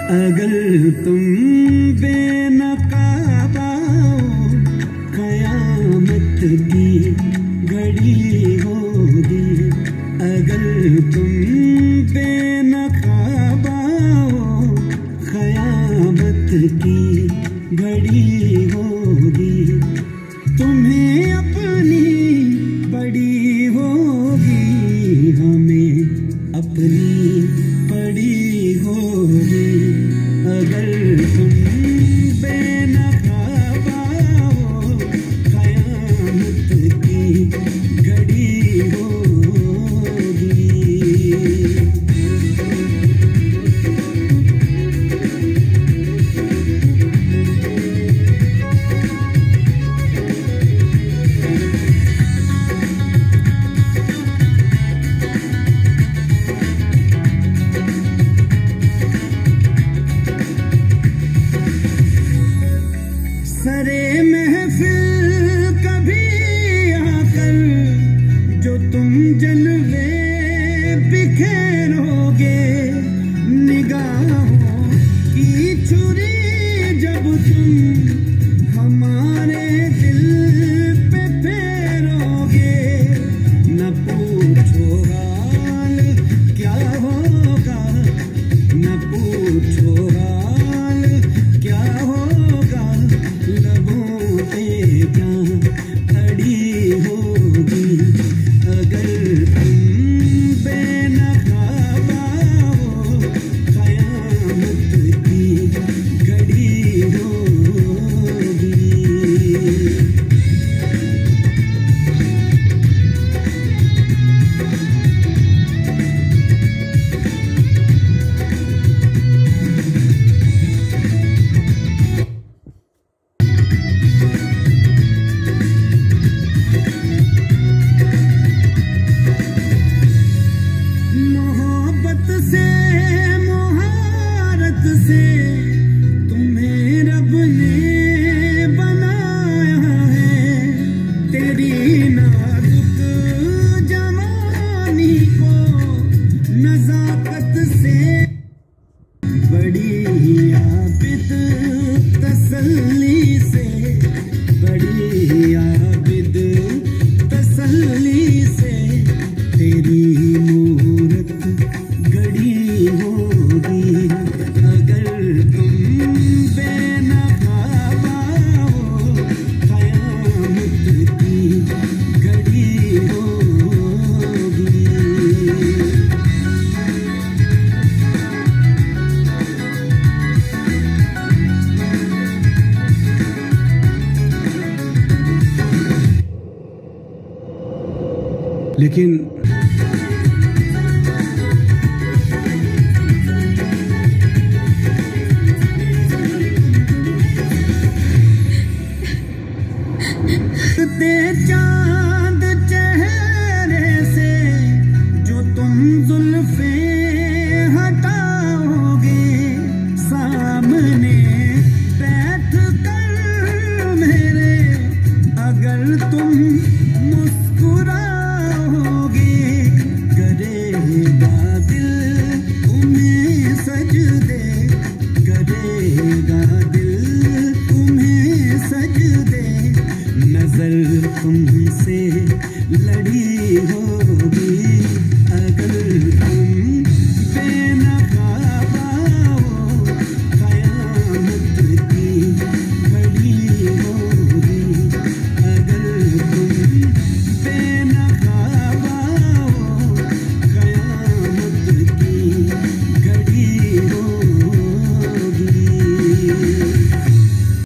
अगर तुम बेनकाब आओ कयामत की घड़ी होगी। अगर तुम बेनकाब आओ कयामत की घड़ी होगी। तुम्हें अपनी बड़ी होगी, हमें अपनी पड़ी होगी। अगर तुम बेनकाब आओ कयामत की घड़ी होगी। सरे महफिल कभी आकर जो तुम जलवे बिखेरोगे, निगाहों की छुरी जब तुम हमारे दिल पे फेरोगे। न पूछो हाल क्या होगा, न पूछो हाल क्या होगा। लबों पे जान खड़ी होगी। अगर तुम बेनकाब आओ कयामत की घड़ी होगी। से मुहारत से तुम्हें रब ने बनाया है। तेरी नाजुक जवानी को नजाकत से बड़ी आबिद तसल्ली से, बड़ी आबिद तसल्ली से तेरी मूरत घड़ी होगी। अगर तुम बेनकाब आओ कयामत की घड़ी होगी। लेकिन चांद चेहरे से जो तुम जुल्फे हटाओगे, सामने बैठ कर मेरे अगर तुम मुस्कुराओगे, करेगा दिल तुम्हें सजदे, करेगा दिल तुम्हें सजदे। नजर तुमसे लड़ी होगी।